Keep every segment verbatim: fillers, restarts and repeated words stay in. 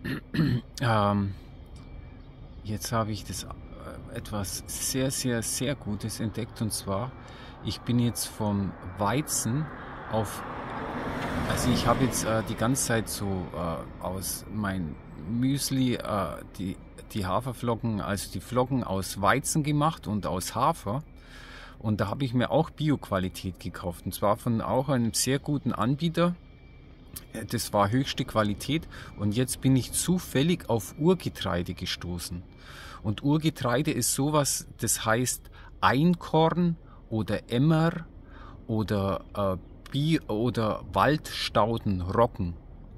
Ähm, jetzt habe ich das äh, etwas sehr, sehr, sehr Gutes entdeckt, und zwar, ich bin jetzt vom Weizen auf, also ich habe jetzt äh, die ganze Zeit so äh, aus mein Müsli äh, die, die Haferflocken, also die Flocken aus Weizen gemacht und aus Hafer. Und da habe ich mir auch Bio-Qualität gekauft, und zwar von auch einem sehr guten Anbieter. Das war höchste Qualität, und jetzt bin ich zufällig auf Urgetreide gestoßen. Und Urgetreide ist sowas, das heißt Einkorn oder Emmer oder äh, Bi- oder Waldstaudenroggen.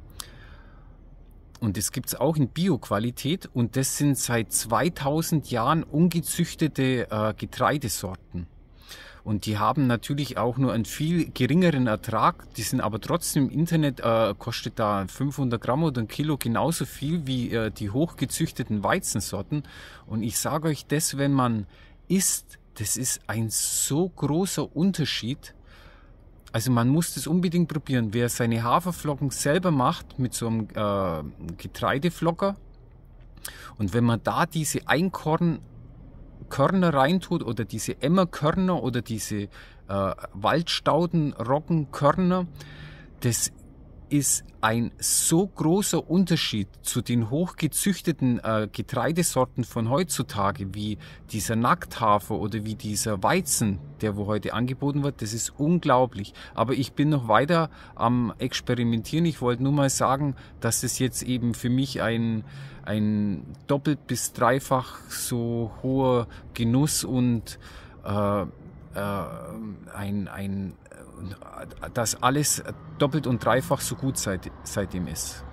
Und das gibt es auch in Bio-Qualität, und das sind seit zweitausend Jahren ungezüchtete äh, Getreidesorten. Und die haben natürlich auch nur einen viel geringeren Ertrag. Die sind aber trotzdem im Internet, äh, kostet da fünfhundert Gramm oder ein Kilo genauso viel wie äh, die hochgezüchteten Weizensorten. Und ich sage euch das, wenn man isst, das ist ein so großer Unterschied. Also man muss das unbedingt probieren. Wer seine Haferflocken selber macht mit so einem äh, Getreideflocker, und wenn man da diese Einkorn Körner reintut oder diese Emmerkörner oder diese äh, Waldstaudenroggenkörner, das ist ein so großer Unterschied zu den hochgezüchteten äh, Getreidesorten von heutzutage, wie dieser Nackthafer oder wie dieser Weizen, der wo heute angeboten wird. Das ist unglaublich. Aber ich bin noch weiter am Experimentieren. Ich wollte nur mal sagen, dass es jetzt eben für mich ein, ein doppelt bis dreifach so hoher Genuss und äh, ein, ein, dass alles doppelt und dreifach so gut seit, seitdem ist.